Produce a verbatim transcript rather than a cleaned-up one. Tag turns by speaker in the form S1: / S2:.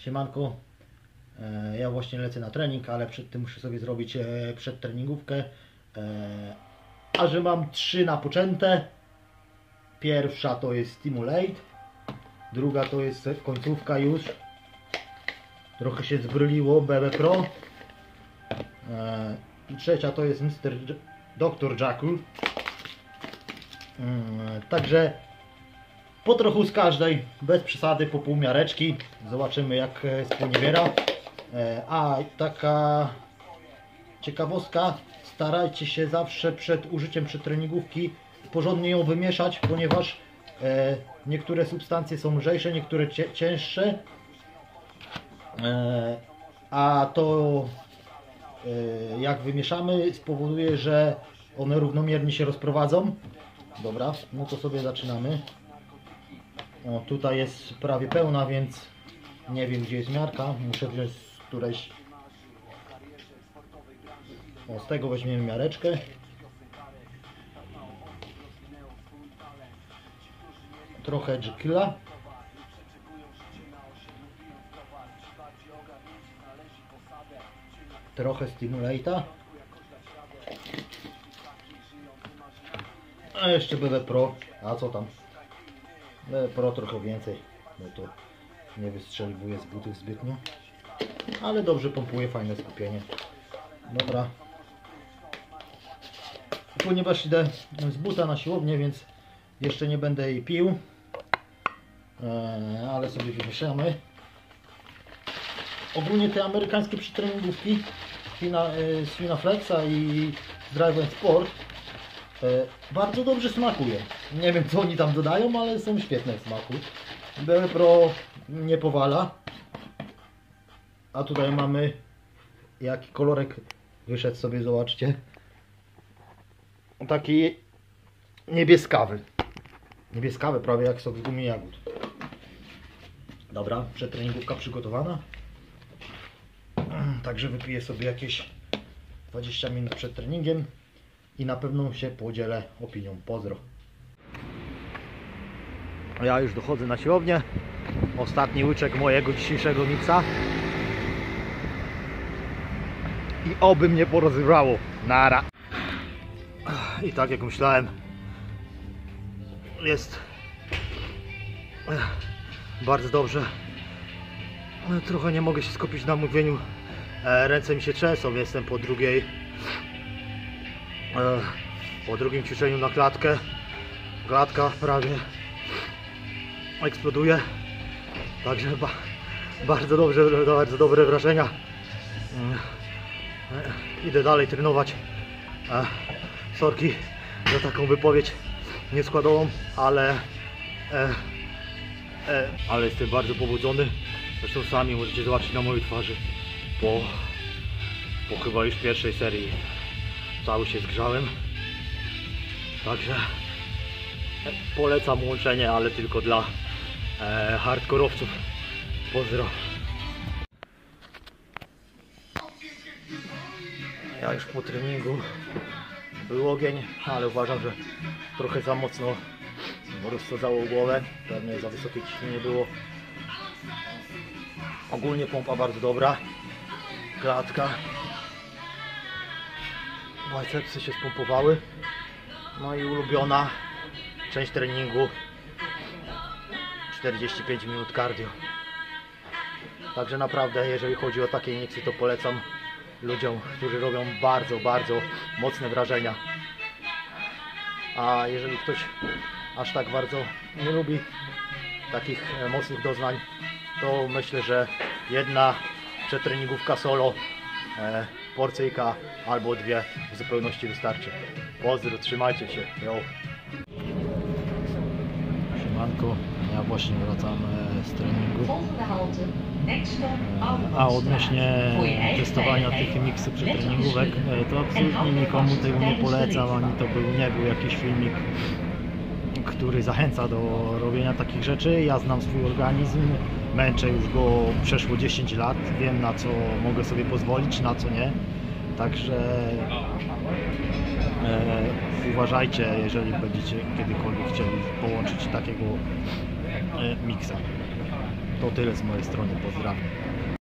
S1: Siemanko, e, ja właśnie lecę na trening, ale przed tym muszę sobie zrobić e, przedtreningówkę. E, a że mam trzy napoczęte. Pierwsza to jest Stimulate, druga to jest końcówka już. Trochę się zbryliło B B Pro. E, I trzecia to jest mister doktor Jekyll. E, także po trochu z każdej, bez przesady, po pół miareczki. Zobaczymy, jak sponiewiera. A taka ciekawostka, starajcie się zawsze przed użyciem przedtreningówki porządnie ją wymieszać, ponieważ niektóre substancje są lżejsze, niektóre cięższe. A to, jak wymieszamy, spowoduje, że one równomiernie się rozprowadzą. Dobra, no to sobie zaczynamy. O, tutaj jest prawie pełna, więc nie wiem, gdzie jest miarka. Muszę wziąć z którejś. O, z tego weźmiemy miareczkę. Trochę Jekylla. Trochę Stimulate'a. A jeszcze B B Pro. A co tam? B B Pro trochę więcej, bo to nie wystrzeliwuje z butów zbytnio, ale dobrze pompuje, fajne skupienie. Dobra, ponieważ idę z buta na siłownię, więc jeszcze nie będę jej pił, eee, ale sobie wymieszamy. Ogólnie te amerykańskie przedtreningówki z Finaflexa i Drive and Sport bardzo dobrze smakuje. Nie wiem, co oni tam dodają, ale są świetne w smaku. B B Pro nie powala. A tutaj mamy, jaki kolorek wyszedł sobie, zobaczcie. Taki niebieskawy. Niebieskawy, prawie jak sok z gumi jagód. Dobra, przedtreningówka przygotowana. Także wypiję sobie jakieś dwadzieścia minut przed treningiem i na pewno się podzielę opinią. Pozdro. Ja już dochodzę na siłownię. Ostatni łyczek mojego dzisiejszego miksa. I oby mnie porozrywało. Nara. I tak jak myślałem, jest bardzo dobrze. Trochę nie mogę się skupić na mówieniu. Ręce mi się trzęsą. Jestem po drugiej po drugim ćwiczeniu na klatkę. Klatka prawie eksploduje. Także ba bardzo dobrze, bardzo dobre wrażenia. Idę dalej trenować. Sorki za taką wypowiedź nieskładową, ale e, e, ale jestem bardzo pobudzony. Zresztą sami możecie zobaczyć na mojej twarzy po, po chyba już pierwszej serii cały się zgrzałem. Także polecam łączenie, ale tylko dla e, hardkorowców. Pozdro. Ja już po treningu, był ogień, ale uważam, że trochę za mocno rozsadzało głowę. Pewnie za wysokie ciśnienie było. Ogólnie pompa bardzo dobra. Klatka. Bicepsy się spompowały. No i ulubiona część treningu, czterdzieści pięć minut cardio. Także naprawdę, jeżeli chodzi o takie injekcje, to polecam ludziom, którzy robią bardzo, bardzo mocne wrażenia. A jeżeli ktoś aż tak bardzo nie lubi takich mocnych doznań, to myślę, że jedna przedtreningówka solo, e, porcyjka albo dwie w zupełności wystarczy. Pozdro, trzymajcie się. Yo. Siemanko, ja właśnie wracam z treningu. A odnośnie testowania tych miksów przedtreningówek, to absolutnie nikomu tego nie polecam, ani to był, nie był jakiś filmik, który zachęca do robienia takich rzeczy. Ja znam swój organizm, męczę już go przeszło dziesięć lat, wiem, na co mogę sobie pozwolić, na co nie. Także e, uważajcie, jeżeli będziecie kiedykolwiek chcieli połączyć takiego e, miksa. To tyle z mojej strony, pozdrawiam.